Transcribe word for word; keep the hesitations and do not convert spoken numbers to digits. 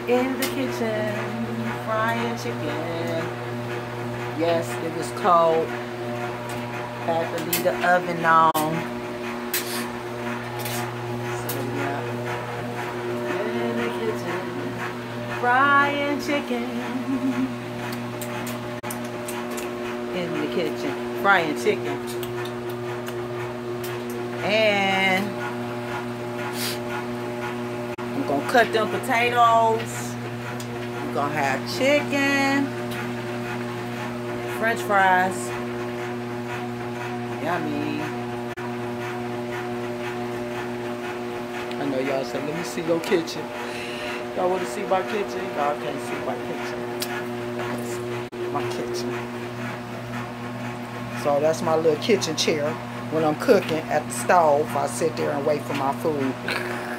In the kitchen, frying chicken. Yes, it was cold. Had to leave the oven on. So yeah. In the kitchen, frying chicken. In the kitchen, frying chicken. And I'm gonna cut them potatoes. I'm gonna have chicken, French fries. Yummy. I know y'all said, let me see your kitchen. Y'all want to see my kitchen? Y'all can't see my kitchen. My kitchen. So that's my little kitchen chair. When I'm cooking at the stove, I sit there and wait for my food.